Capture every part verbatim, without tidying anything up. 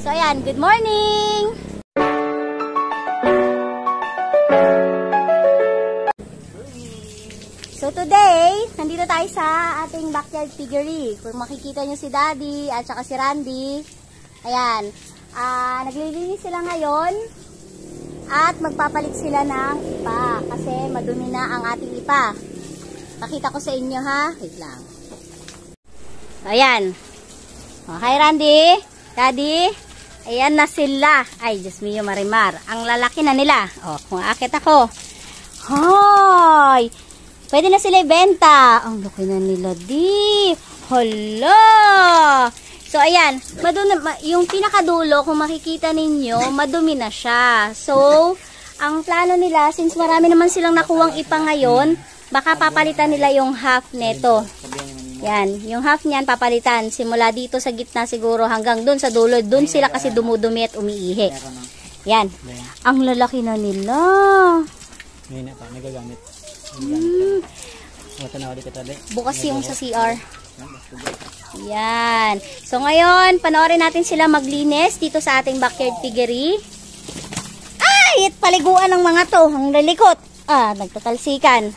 So ayan, good morning! So today, nandito tayo sa ating backyard piggery. Kung makikita nyo si Daddy at saka si Randy, ayan, uh, naglilinis sila ngayon at magpapalit sila ng ipa kasi madumi na ang ating ipa. Pakita ko sa inyo ha, wait lang. So, ayan. Oh, hi Randy, Daddy, ayan na sila. Ay, Diyos mio Marimar, ang lalaki na nila. Oh, kung akit ako. Hoy! Pwede na sila ibenta. Ang laki na nila, di. Hala! So, ayan. Madumi, yung pinakadulo, kung makikita ninyo, madumi na siya. So, ang plano nila, since marami naman silang nakuwang ipa ngayon, baka papalitan nila yung half neto. Yan. Yung half niyan, papalitan. Simula dito sa gitna siguro hanggang dun sa dulo. Dun sila kasi dumudumi at umiihi. Yan. Ang lalaki na nila. Ngayon na pa, may gagamit. Hmm. Bukas yung sa C R. Yan. So ngayon, panoorin natin sila maglinis dito sa ating backyard piggery. Ay! Paliguan ng mga to. Ang lalikot. Ah, nagtatalsikan.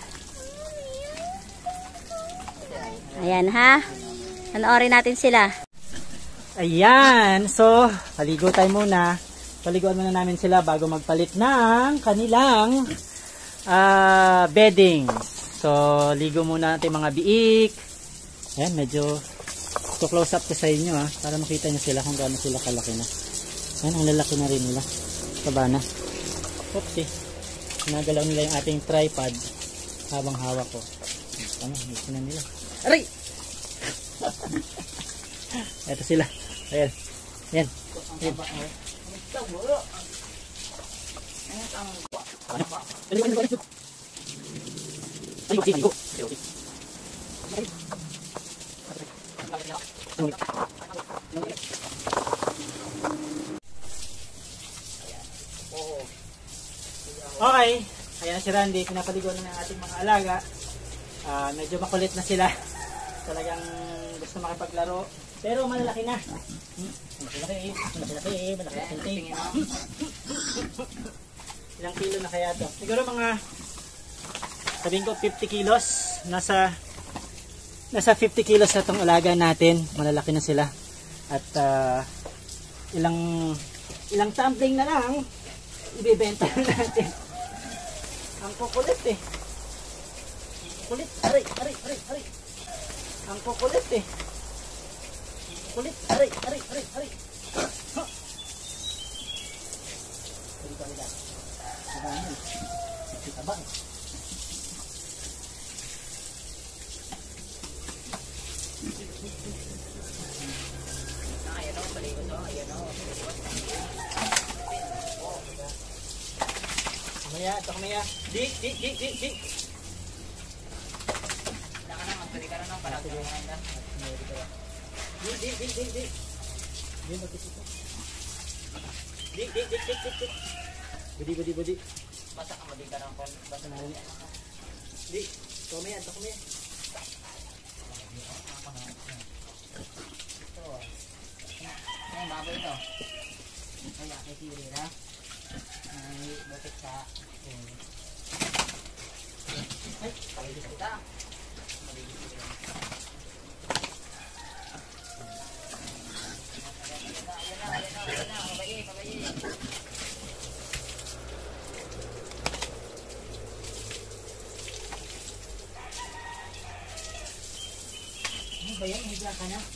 Ayan ha. Panoorin natin sila. Ayan. So, paligo tayo muna. Paliguan muna namin sila bago magpalit ng kanilang uh, bedding. So, ligo muna natin mga biik. Ayan, medyo to close up ko sa inyo ha, para makita nyo sila kung gaano sila kalaki na. Ayan, ang lalaki na rin nila. Taba na. Oopsie. Nagalaw nila yung ating tripod habang hawak ko. Ano, gusto na nila. Aray! Ito sila. Ayan. Ayan. Ayan. Okay, ayan na si Randy, pinapaligo na ng ating mga alaga. Uh, medyo makulit na sila. Talagang gusto makipaglaro. Pero malalaki na. Hmm? Malaki, malaki, malaki, malaki. Ilang kilo na kaya ito? Siguro mga sabihin ko fifty kilos. Nasa nasa fifty kilos na itong alaga natin. Malalaki na sila. At uh, ilang ilang tumbling na lang ibebenta natin. Ang kukulit eh. Kulit, aray, aray, aray, aray. Ang kukulit eh. Kulit, aray, aray, aray, aray. Huh. Dito nila. Mabahan. Kita ba? Ayan o, baligo to. Ayan o. Kamaya, ito kamaya. Di, di, di, di, di. Wala ka na, magpali ka na ng parang ito mga ina. Di, di, di, di, di. Di, magkisito. Di, di, di, di, di, di. Budi, budi, budi. Basta ka, madi ka ng kon. Basta na rin. Di, ito kamaya, ito kamaya. Ito. Ang baboy ito. Kaya, kay Siri na. Ay, butik sa ay, paligis kita paligis kita ayan na, ayan na, ayan na pabayi, pabayi ano ba yan, higla ka na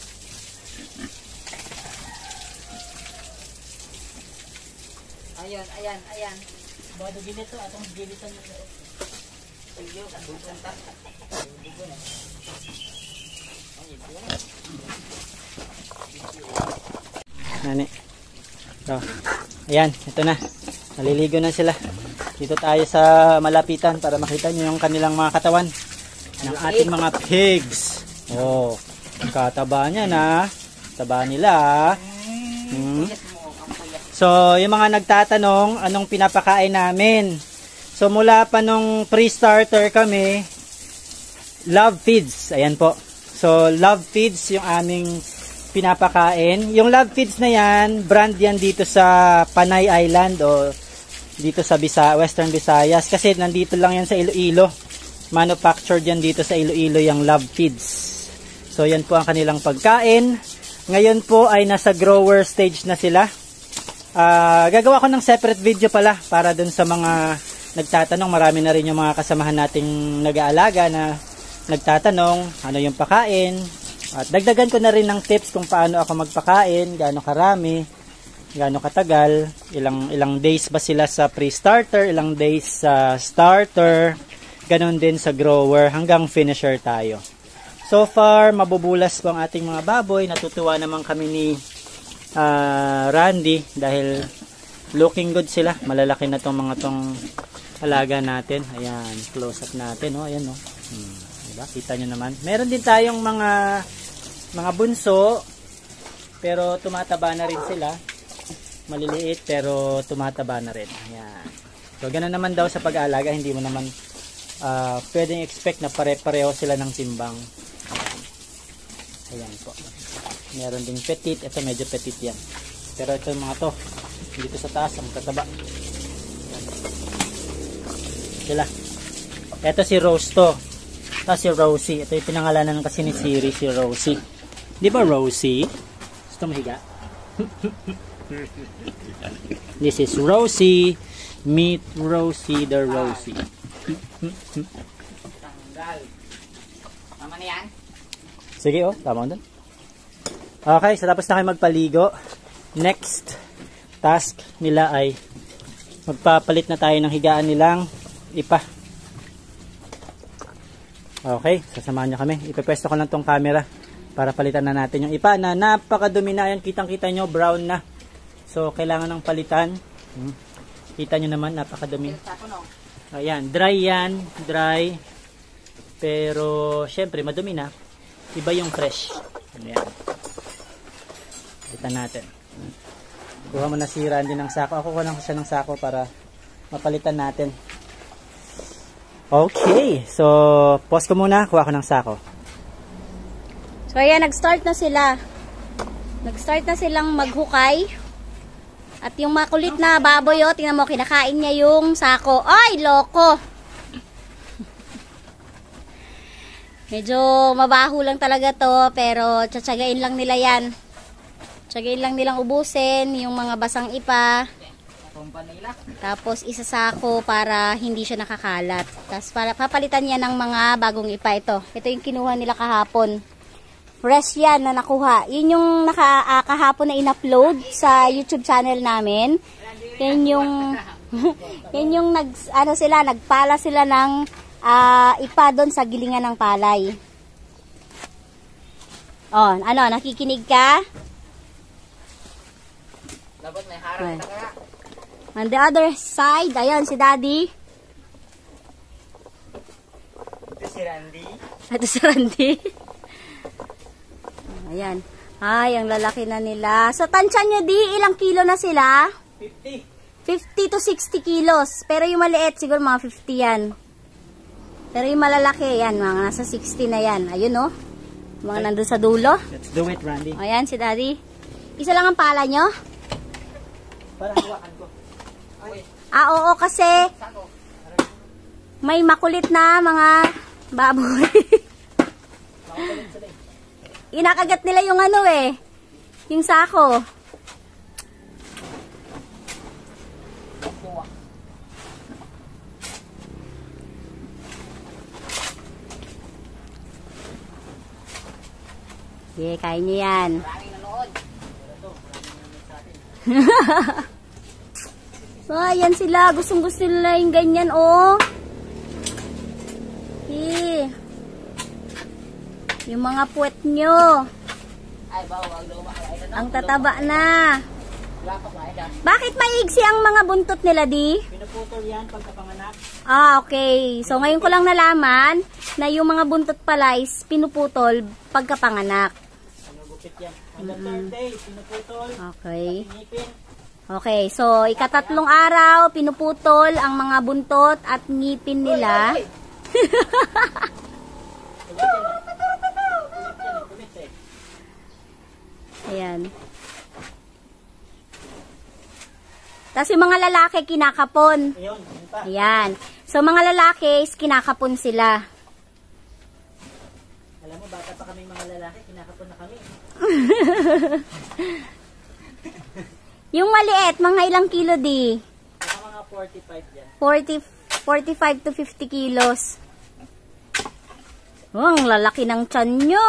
ayan, ayan, ayan. Bado gilid to, atong gilitan nyo. Iyo, kandugan ta. Kandugan eh. Ang ito na. Nani. So, ayan, ito na. Naliligo na sila. Dito tayo sa malapitan para makita nyo yung kanilang mga katawan ng ating mga pigs. Oh, kataba niya na. Taba nila. Hmm. So, yung mga nagtatanong, anong pinapakain namin? So, mula pa nung pre-starter kami, Love Feeds. Ayan po. So, Love Feeds yung aming pinapakain. Yung love feeds na yan, brand yan dito sa Panay Island o dito sa Bisa, Western Visayas. Kasi nandito lang yan sa Iloilo. Manufactured yan dito sa Iloilo yung love feeds. So yan po ang kanilang pagkain. Ngayon po ay nasa grower stage na sila. Uh, gagawa ko ng separate video pala para dun sa mga nagtatanong. Marami na rin yung mga kasamahan nating nag-aalaga na nagtatanong ano yung pakain. At dagdagan ko na rin ng tips kung paano ako magpakain, gaano karami, gaano katagal, ilang ilang days ba sila sa pre-starter, ilang days sa starter, ganun din sa grower hanggang finisher tayo. So far, mabubulas po ang ating mga baboy. Natutuwa naman kami ni uh, Randy dahil looking good sila. Malalaki na tong mga tong alaga natin. Ayan, close up natin. Oh, ayan, oh. Hmm, diba? Kita nyo naman. Meron din tayong mga mga bunso, pero tumataba na rin sila. Maliliit, pero tumataba na rin. Ayan. So, ganun naman daw sa pag-aalaga. Hindi mo naman uh, pwedeng expect na pare-pareho sila ng timbang. Ayan po. Meron ding petit. Ito medyo petit yan. Pero ito mga to, dito sa taas, ang tataba. Sila. Ito si Rose to. Ito si Rosie. Ito yung pinangalanan kasi ni Siri, si Rosie. Di ba Rosie? Gusto mo higa? This is Rosie. Meet Rosie the Rosie. Tanggal. Tama na yan? Sige, oh. Tama doon. Okay, so tapos na kayo magpaligo. Next task nila ay magpapalit na tayo ng higaan nilang ipa. Okay, sasamahan nyo kami. Ipepwesto ko lang tong camera para palitan na natin yung ipa na napakadumi na. Yan, kitang-kita nyo, brown na. So, kailangan ng palitan. Hmm. Kita nyo naman, napakadumi. Ayan, dry yan. Dry. Pero, syempre, madumi na. Iba yung fresh. Ayan. Palitan natin. Kuha mo na si Randy ng sako. Ako kuha lang siya ng sako para mapalitan natin. Okay. So, pause ko muna. Kuha ko ng sako. So, ayan, nag-start na sila. Nag-start na silang maghukay. At yung makulit na baboy, oh, tingnan mo, kinakain niya yung sako. Ay, loko! Medyo mabaho lang talaga to, pero tsatsagain lang nila yan. Tsagain lang nilang ubusin yung mga basang ipa. Tapos isasako para hindi siya nakakalat. Tapos para papalitan niya ng mga bagong ipa ito. Ito yung kinuha nila kahapon. Fresh yan na nakuha. Yun yung naka, uh, kahapon na in-upload sa YouTube channel namin. Yan yung yan yung nag ano sila, nagpala sila ng uh, ipa doon sa gilingan ng palay. Oh, ano, nakikinig ka? Dapat may harap na kaya. On the other side, ayan si Daddy. Ito si Randy. Ito si Randy. Ayan. Ay, ang lalaki na nila. Sa tansya nyo, di, ilang kilo na sila? fifty. fifty to sixty kilos. Pero yung maliit, siguro mga fifty yan. Pero yung malalaki, yan, mga nasa sixty na yan. Ayun, oh. Mga nandun sa dulo. Let's do it, Randy. Ayan, si Daddy. Isa lang ang pala nyo? Para hawakan ko. Ah, oo, kasi may makulit na mga baboy. Inakagat nila yung ano eh, yung sako. Okay, kain nyo yan. So, ayan sila. Gustong gusto nila yung ganyan, oh. Okay. Yung mga puwet nyo. Ang tataba na. Bakit maigsi ang mga buntot nila, di? Pinuputol yan pagkapanganak. Ah, okay. So, ngayon ko lang nalaman na yung mga buntot pala is pinuputol pagkapanganak. Pinugupit yan. On the third day, pinuputol. Okay. Ngipin. Okay, so ikatatlong araw, pinuputol ang mga buntot at ngipin nila. Tapos yung mga lalaki, kinakapon. Ayun, yun pa. Ayan. So, mga lalaki, kinakapon sila. Alam mo, bata pa kami mga lalaki, kinakapon na kami. Yung maliit, mga ilang kilo di? Mga mga forty-five yan. forty, forty-five to fifty kilos. Oh, ang lalaki ng tiyan nyo.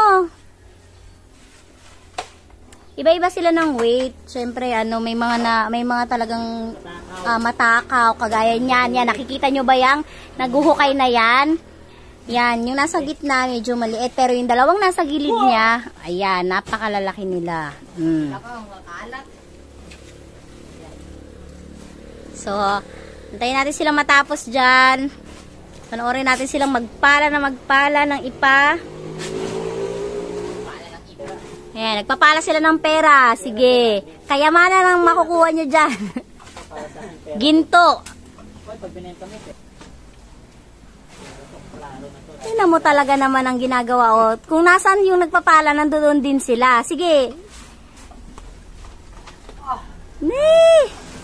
Iba-iba sila ng weight. Siyempre, ano, may mga na, may mga talagang uh, matakaw, kagaya niyan. Yan, nakikita nyo ba yang naguhukay na yan? Yan, yung nasa gitna, medyo maliit. Pero yung dalawang nasa gilid niya, ayan, napakalalaki nila. Hmm. So, antayin natin silang matapos dyan. Panoorin natin silang magpala na magpala ng ipa. Ayan, nagpapala sila ng pera. Sige. Kayamanan ang makukuha nyo dyan. Ginto. Tingnan mo talaga naman ang ginagawa. O, kung nasan yung nagpapala, nandoon din sila. Sige. Nee!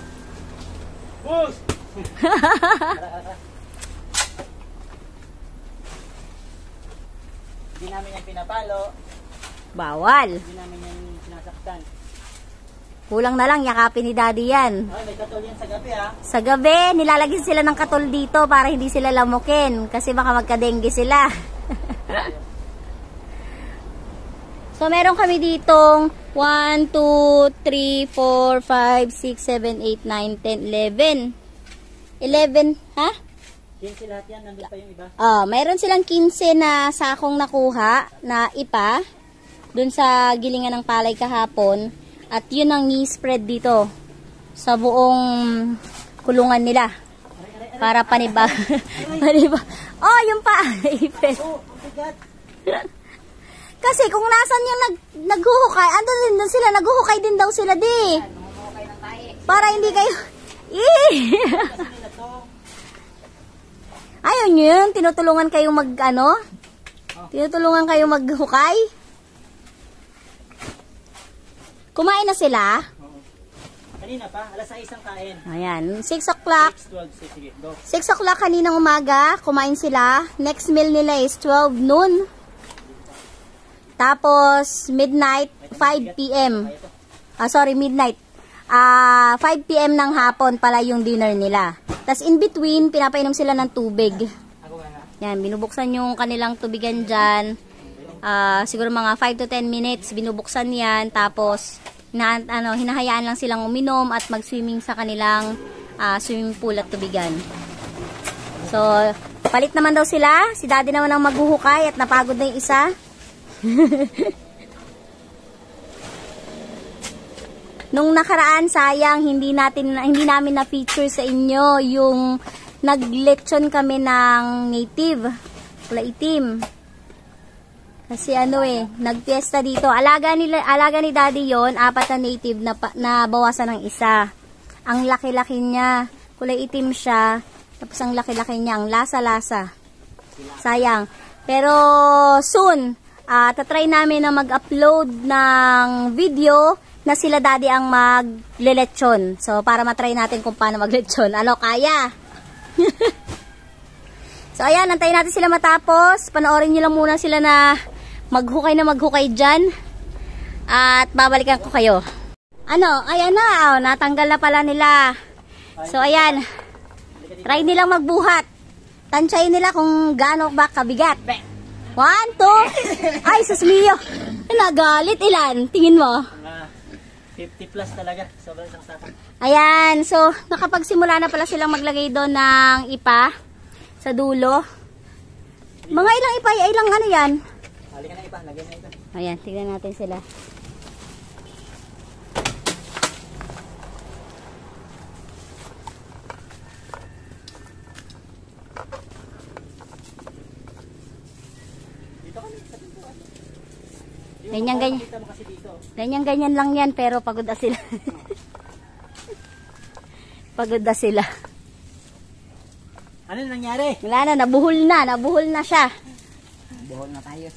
Hindi namin yung pinapalo. Bawal. Hindi namin yung sinasaktan. Kulang na lang, yakapin ni Daddy yan. Ay, may katol yan sa gabi ha. Sa gabi, nilalagyan sila ng katol dito para hindi sila lamukin. Kasi baka magka-dengue sila. So, meron kami ditong one, two, three, four, five, six, seven, eight, nine, ten, eleven. eleven, ha? quince lahat yan, nandun pa yung iba. Ah, mayroon silang quince na sakong nakuha na ipa dun sa gilingan ng palay kahapon. At yun ang ni-spread dito sa buong kulungan nila. Para paniba. paniba. Oh, yung pa. Ipit. Kasi kung nasan yung nag naghuhukay, ando din doon sila, naghuhukay din daw sila di. Para hindi kayo... Ayun yun, tinutulungan kayong mag ano? Tinutulungan kayong maghukay? Kumain na sila? Kanina pa, alas sais ang kain. Ayan, six o'clock. six twelve, sige, go. six o'clock kaninang umaga, kumain sila. Next meal nila is twelve noon. Tapos, midnight, five p m Ah, sorry, midnight. Ah, five p m ng hapon pala yung dinner nila. Tapos, in between, pinapainom sila ng tubig. Yan, binubuksan yung kanilang tubigan dyan. Ah, siguro mga five to ten minutes, binubuksan yan. Tapos, na, ano, hinahayaan lang silang uminom at mag-swimming sa kanilang ah, swimming pool at tubigan. So, palit naman daw sila. Si Daddy naman ang maghuhukay at napagod na yung isa. Nung nakaraan, sayang, hindi natin hindi namin na-feature sa inyo yung naglechon kami ng native, pula itim. Kasi ano eh, nagpiesta dito. Alaga ni alaga ni Daddy 'yon, apat na native na na bawasan ng isa. Ang laki-laki niya, kulay itim siya. Tapos ang laki-laki niya, ang lasa-lasa. Sayang. Pero soon, uh, tatry namin na mag-upload ng video na sila Daddy ang maglelechon. So, para matry natin kung paano maglechon. Ano, kaya? So, ayan, antayin natin sila matapos. Panoorin nyo lang muna sila na maghukay na maghukay dyan. At babalikan ko kayo. Ano, ayan na. Oh, natanggal na pala nila. So, ayan. Try nilang magbuhat. Tansyahin nila kung gaano ba kabigat. One, two. Ay, susmiyo. Nagalit. Ilan? Tingin mo? fifty plus talaga. Sobrang isang sapak. Ayan. So, nakapagsimula na pala silang maglagay doon ng ipa sa dulo. Mga ilang ipa, ilang ano yan? Halika na ipa. Lagyan na ipa. Ayan, tignan natin sila. Ganyan, ganyan. Ganyan, ganyan lang yan, pero pagod na sila. Pagod na sila. Ano nangyari? Wala na, nabuhol na, nabuhol na siya. Buhol na tayo.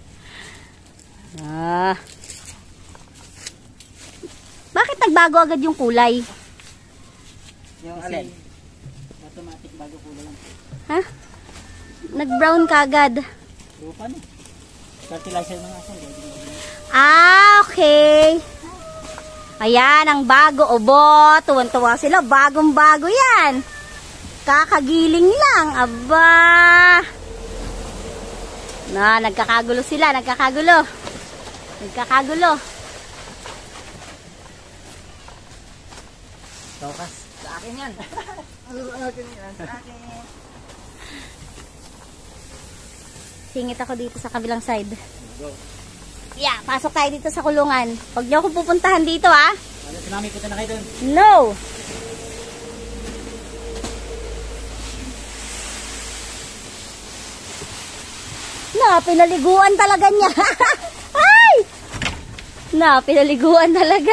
Ah. Bakit nagbago agad yung kulay? Yung Kasi alin? automatic bago kulo lang. Ha? Nag-brown kagad. Lupa na. Fertilizer mga aso. Ah, okay. Ayan, ang bago. Obo, tuwan-tuwa sila. Bagong-bago yan. Kakagiling lang. Aba. Na, nagkakagulo sila. Nagkakagulo. Nagkakagulo. Tokas. Sa akin yan. Sa akin yan. Sa akin. Singit ako dito sa kabilang side. Go. Yeah, pasok tayo dito sa kulungan. Huwag niyo akong pupuntahan dito, ha? Ano, tsunami, punta na kayo dun. No! Na, pinaliguan talaga niya. Ay! Na, pinaliguan talaga.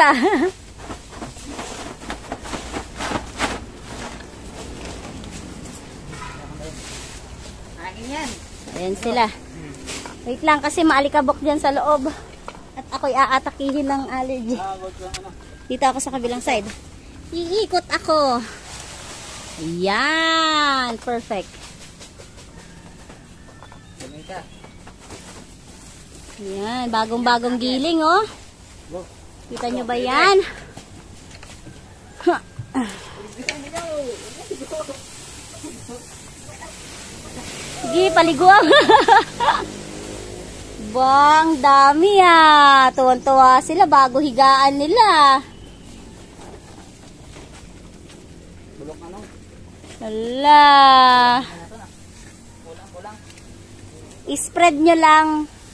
Sa akin yan. Ayan sila. Wait lang kasi maalikabok dyan sa loob. At ako'y aatakihin ng allergy. Ah, wag lang ano. Dito ako sa kabilang side. Iikot ako. Ayan. Perfect. Gamay ka. Ayan. Bagong-bagong giling, oh. Go. Kita nyo ba yan? Sige, paliguan. Bang, dami ah. Tuwan-tuwa sila bago higaan nila. Bulok ano? Hala. Kulang, kulang. I-spread nyo lang.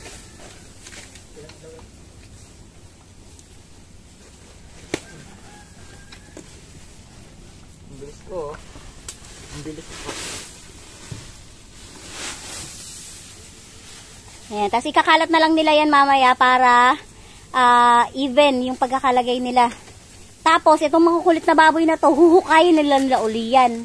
Ang bilis ko. oh. Ang bilis ko. Ayan, tapos ikakalat na lang nila yan mamaya para ah, even yung pagkakalagay nila. Tapos, itong makukulit na baboy na to, huhukayin nila nila uli yan.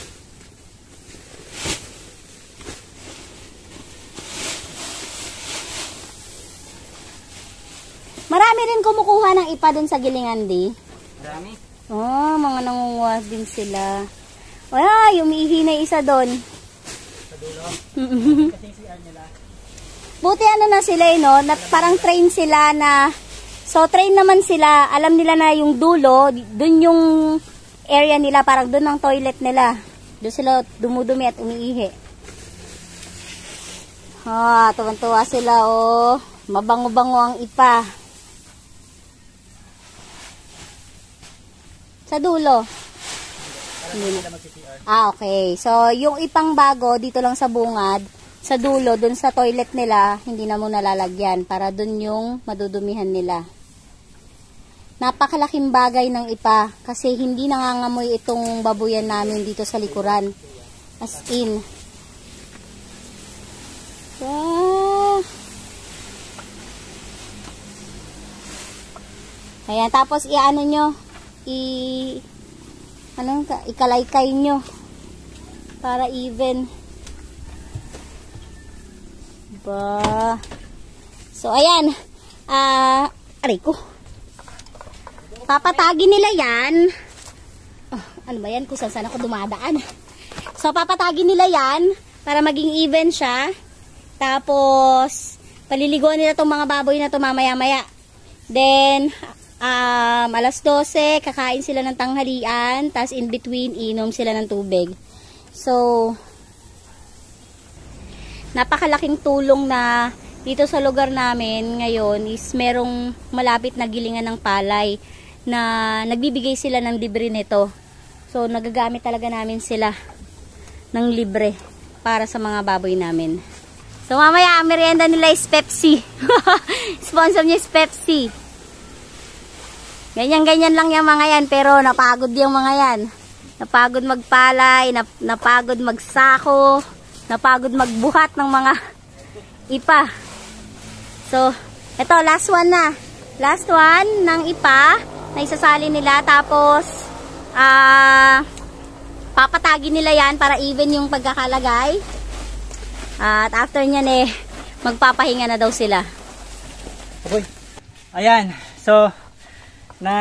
Marami rin kumukuha ng ipa dun sa gilingan, di? Marami. Oh, mga nangunguha din sila. Ay, umiihi na isa doon. Sa dulo. Kasi si R nila. Buti ano na sila eh, no? Na, parang train sila na, so train naman sila, alam nila na yung dulo, dun yung area nila, parang dun ang toilet nila. Doon sila dumudumi at umiihi. Ah, tuwan-tuwa sila, oh. Mabango-bango ang ipa. Sa dulo. Hindi na. Ah, okay. So, yung ipang bago, dito lang sa bungad, sa dulo, dun sa toilet nila, hindi na muna lalagyan para dun yung madudumihan nila. Napakalaking bagay ng ipa kasi hindi nangangamoy itong babuyan namin dito sa likuran. As in. Ah. Ayan, tapos i-ano nyo, i ano, ikalaykay nyo para even. Ba. So, ayan. Ah, uh, aray ko. Papatagin nila yan. Oh, ano ba yan? Kung saan saan ako dumadaan. So, papatagin nila yan para maging even siya. Tapos, paliliguan nila itong mga baboy na ito mamaya-maya. Then, um, alas dose, kakain sila ng tanghalian. Tapos, in between, inom sila ng tubig. So, napakalaking tulong na dito sa lugar namin ngayon is merong malapit na gilingan ng palay na nagbibigay sila ng libre nito. So, nagagamit talaga namin sila ng libre para sa mga baboy namin. So, mamaya, ang merienda nila is Pepsi. Sponsor niya is Pepsi. Ganyan-ganyan lang yung mga yan, pero napagod yung mga yan. Napagod magpalay, nap napagod magsako, napagod magbuhat ng mga ipa. So, ito, last one na. Last one ng ipa na isasali nila. Tapos, ah, uh, papatagin nila yan para even yung pagkakalagay. At after nyan eh, magpapahinga na daw sila. Okay. Ayan. So, na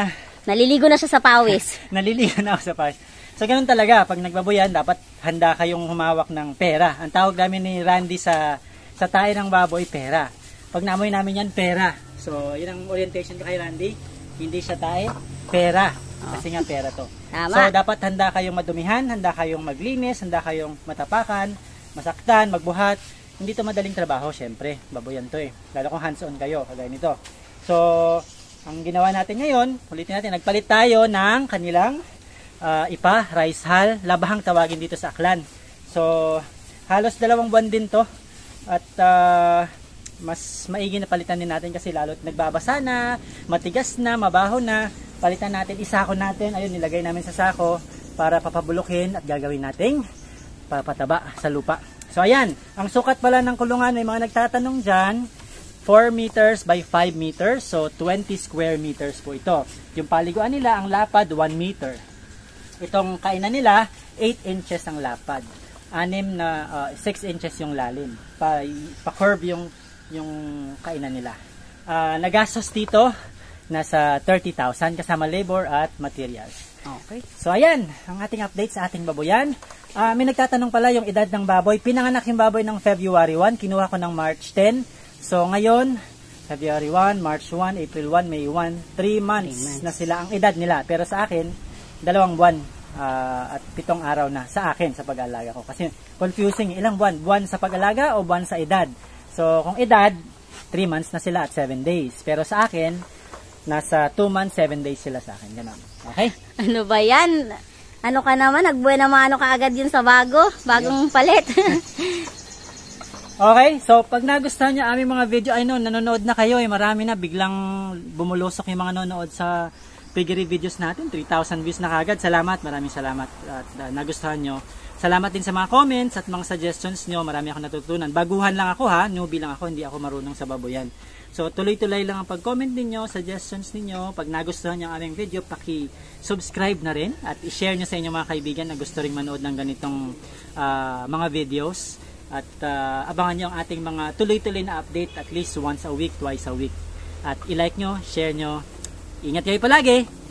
Naliligo na siya sa pawis. Naliligo na ako sa pawis. So, ganun talaga. Pag nagbaboyan, dapat handa kayong humawak ng pera. Ang tawag namin ni Randy sa sa tae ng baboy, pera. Pag naamoy namin yan, pera. So, yun ang orientation ko kay Randy. Hindi siya tae, pera. Kasi nga pera to. Tama. So, dapat handa kayong madumihan, handa kayong maglinis, handa kayong matapakan, masaktan, magbuhat. Hindi to madaling trabaho, syempre. Baboyan to eh. Lalo kung hands-on kayo, kagaya nito. So, ang ginawa natin ngayon, ulitin natin, nagpalit tayo ng kanilang uh, ipa, rice hull, labahang tawagin dito sa Aklan. So, halos dalawang buwan din to. At uh, mas maigi na palitan din natin kasi lalo't nagbabasa na, matigas na, mabaho na. Palitan natin, isako natin. Ayun, nilagay namin sa sako para papabulukin at gagawin nating papataba sa lupa. So, ayan. Ang sukat pala ng kulungan, may mga nagtatanong dyan, four meters by five meters. So, twenty square meters po ito. Yung paliguan nila, ang lapad, one meter. Itong kainan nila, eight inches ang lapad. Anim na, uh, six inches yung lalim. Pa, pa-curve yung, yung kainan nila. Uh, nagastos dito, nasa thirty thousand kasama labor at materials. Okay. So, ayan, ang ating update sa ating baboyan. Uh, may nagtatanong pala yung edad ng baboy. Pinanganak yung baboy ng February one. Kinuha ko ng March ten. So, ngayon, February one, March one, April one, May one. three months, months na sila ang edad nila. Pero sa akin, dalawang buwan uh, at pitong araw na sa akin sa pag-alaga ko. Kasi confusing, ilang buwan? Buwan sa pag-alaga o buwan sa edad? So, kung edad, three months na sila at seven days. Pero sa akin, nasa two months, seven days sila sa akin. Ganun. Okay? Ano ba yan? Ano ka naman? Nagbuhay na maano ka agad yun sa bago? Bagong palit. Okay, so pag nagustuhan nyo aming mga video, ay no, nanonood na kayo eh. Marami na, biglang bumulusok yung mga nanonood sa piggery videos natin. three thousand views na kagad. Salamat, maraming salamat at uh, nagustuhan nyo. Salamat din sa mga comments at mga suggestions nyo. Marami ako natutunan. Baguhan lang ako ha, newbie lang ako, hindi ako marunong sa baboyan. So, tuloy-tuloy lang ang pag-comment ninyo, suggestions ninyo. Pag nagustuhan nyo ang aming video, paki-subscribe na rin at i-share nyo sa inyong mga kaibigan na gusto rin manood ng ganitong uh, mga videos. At uh, abangan nyo ang ating mga tuloy-tuloy na update at least once a week, twice a week. At i-like nyo, share nyo. Ingat kayo palagi!